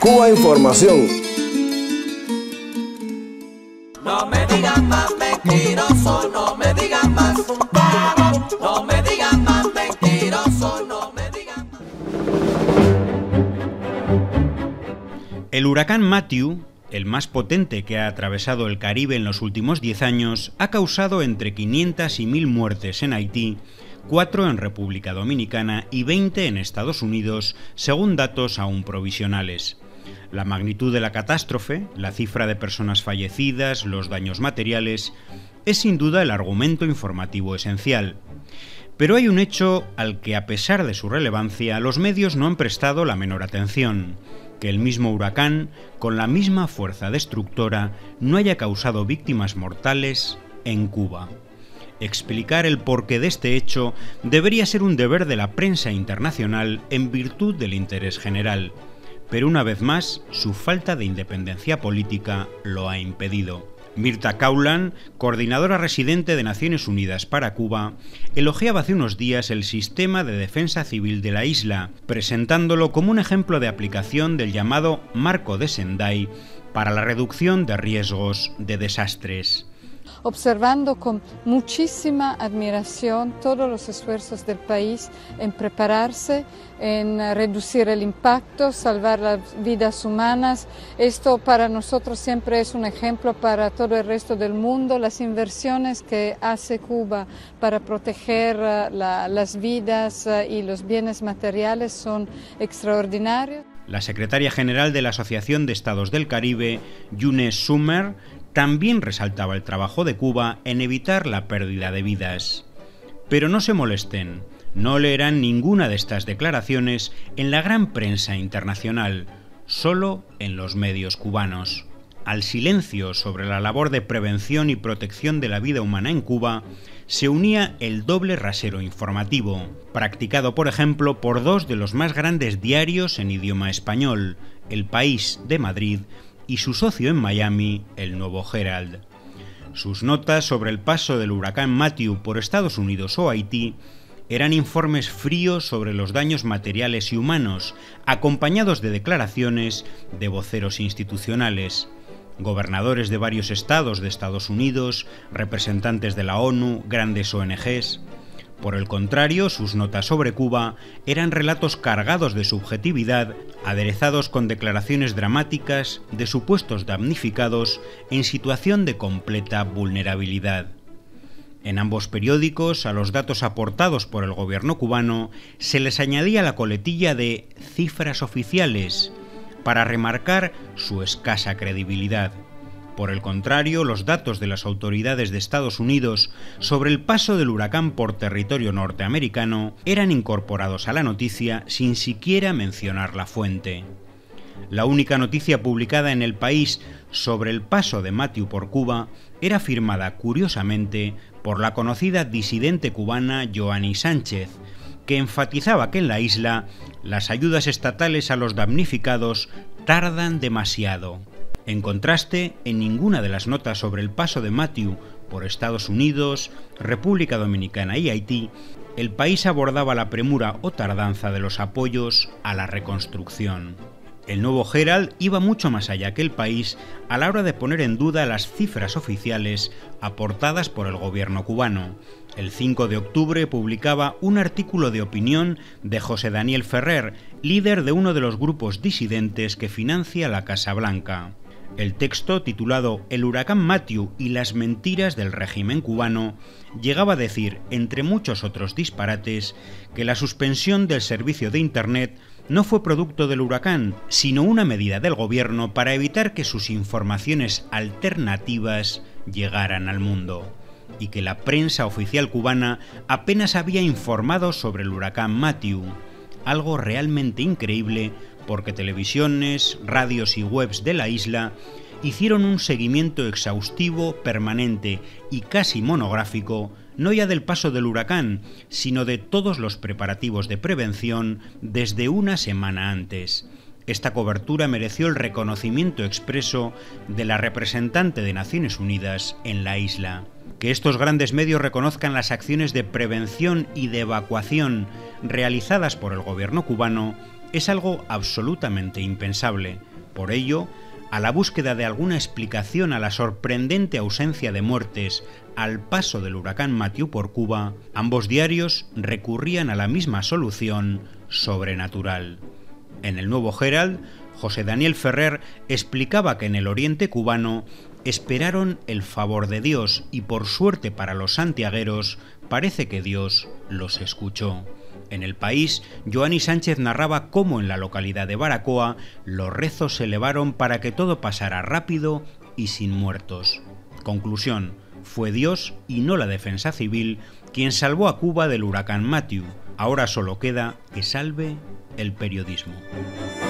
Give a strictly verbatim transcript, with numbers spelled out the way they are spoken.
Cuba Información. No me digan más mentiroso, no me digan más, no me digan más mentiroso, no me digan más. El huracán Matthew, el más potente que ha atravesado el Caribe en los últimos diez años, ha causado entre quinientas y mil muertes en Haití, cuatro en República Dominicana y veinte en Estados Unidos, según datos aún provisionales. La magnitud de la catástrofe, la cifra de personas fallecidas, los daños materiales, es sin duda el argumento informativo esencial. Pero hay un hecho al que, a pesar de su relevancia, los medios no han prestado la menor atención: que el mismo huracán, con la misma fuerza destructora, no haya causado víctimas mortales en Cuba. Explicar el porqué de este hecho debería ser un deber de la prensa internacional en virtud del interés general, pero una vez más, su falta de independencia política lo ha impedido. Mirta Kaulan, coordinadora residente de Naciones Unidas para Cuba, elogiaba hace unos días el sistema de defensa civil de la isla, presentándolo como un ejemplo de aplicación del llamado Marco de Sendai para la reducción de riesgos de desastres. Observando con muchísima admiración todos los esfuerzos del país en prepararse, en reducir el impacto, salvar las vidas humanas. Esto para nosotros siempre es un ejemplo para todo el resto del mundo. Las inversiones que hace Cuba para proteger la, las vidas y los bienes materiales son extraordinarios. La secretaria general de la Asociación de Estados del Caribe, Younes Summer, también resaltaba el trabajo de Cuba en evitar la pérdida de vidas. Pero no se molesten, no leerán ninguna de estas declaraciones en la gran prensa internacional, solo en los medios cubanos. Al silencio sobre la labor de prevención y protección de la vida humana en Cuba se unía el doble rasero informativo, practicado por ejemplo por dos de los más grandes diarios en idioma español, El País de Madrid y su socio en Miami, el Nuevo Herald. Sus notas sobre el paso del huracán Matthew por Estados Unidos o Haití eran informes fríos sobre los daños materiales y humanos, acompañados de declaraciones de voceros institucionales, gobernadores de varios estados de Estados Unidos, representantes de la ONU, grandes O N Ges. Por el contrario, sus notas sobre Cuba eran relatos cargados de subjetividad, aderezados con declaraciones dramáticas de supuestos damnificados en situación de completa vulnerabilidad. En ambos periódicos, a los datos aportados por el gobierno cubano se les añadía la coletilla de cifras oficiales para remarcar su escasa credibilidad. Por el contrario, los datos de las autoridades de Estados Unidos sobre el paso del huracán por territorio norteamericano eran incorporados a la noticia sin siquiera mencionar la fuente. La única noticia publicada en El País sobre el paso de Matthew por Cuba era firmada, curiosamente, por la conocida disidente cubana Joanny Sánchez, que enfatizaba que en la isla las ayudas estatales a los damnificados tardan demasiado. En contraste, en ninguna de las notas sobre el paso de Matthew por Estados Unidos, República Dominicana y Haití, El País abordaba la premura o tardanza de los apoyos a la reconstrucción. El Nuevo Herald iba mucho más allá que El País a la hora de poner en duda las cifras oficiales aportadas por el gobierno cubano. El cinco de octubre publicaba un artículo de opinión de José Daniel Ferrer, líder de uno de los grupos disidentes que financia la Casa Blanca. El texto, titulado El huracán Matthew y las mentiras del régimen cubano, llegaba a decir, entre muchos otros disparates, que la suspensión del servicio de Internet no fue producto del huracán, sino una medida del gobierno para evitar que sus informaciones alternativas llegaran al mundo, y que la prensa oficial cubana apenas había informado sobre el huracán Matthew, algo realmente increíble porque televisiones, radios y webs de la isla hicieron un seguimiento exhaustivo, permanente y casi monográfico, no ya del paso del huracán, sino de todos los preparativos de prevención desde una semana antes. Esta cobertura mereció el reconocimiento expreso de la representante de Naciones Unidas en la isla. Que estos grandes medios reconozcan las acciones de prevención y de evacuación realizadas por el gobierno cubano es algo absolutamente impensable, Por ello, a la búsqueda de alguna explicación a la sorprendente ausencia de muertes al paso del huracán Matthew por Cuba, ambos diarios recurrían a la misma solución sobrenatural. En el Nuevo Herald, José Daniel Ferrer explicaba que en el oriente cubano esperaron el favor de Dios y, por suerte para los santiagueros, parece que Dios los escuchó. En El País, Joanny Sánchez narraba cómo en la localidad de Baracoa los rezos se elevaron para que todo pasara rápido y sin muertos. Conclusión: fue Dios y no la defensa civil quien salvó a Cuba del huracán Matthew. Ahora solo queda que salve el periodismo.